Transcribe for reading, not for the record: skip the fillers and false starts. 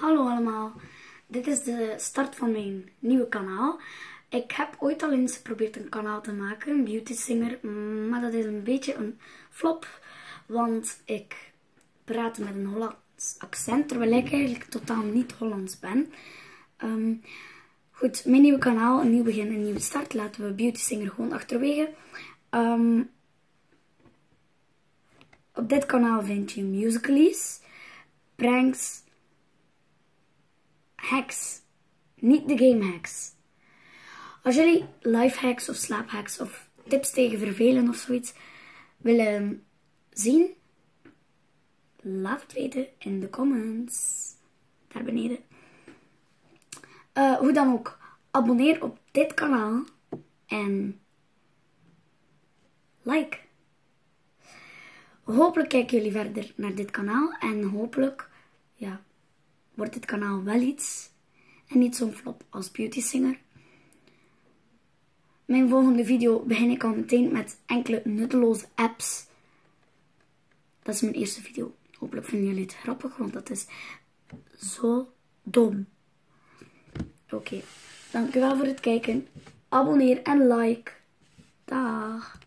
Hallo allemaal, dit is de start van mijn nieuwe kanaal. Ik heb ooit al eens geprobeerd een kanaal te maken, een beauty singer, maar dat is een beetje een flop, want ik praat met een Hollands accent, terwijl ik eigenlijk totaal niet Hollands ben. Goed, mijn nieuwe kanaal, een nieuw begin, een nieuwe start, laten we beauty singer gewoon achterwege. Op dit kanaal vind je musicals, pranks, hacks, niet de game hacks. Als jullie life hacks of slaaphacks of tips tegen vervelen of zoiets willen zien, laat het weten in de comments daar beneden. Hoe dan ook, abonneer op dit kanaal en like. Hopelijk kijken jullie verder naar dit kanaal en hopelijk wordt dit kanaal wel iets en niet zo'n flop als beauty singer. Mijn volgende video begin ik al meteen met enkele nutteloze apps. Dat is mijn eerste video. Hopelijk vinden jullie het grappig, want dat is zo dom. Oké, dankjewel voor het kijken. Abonneer en like. Dag.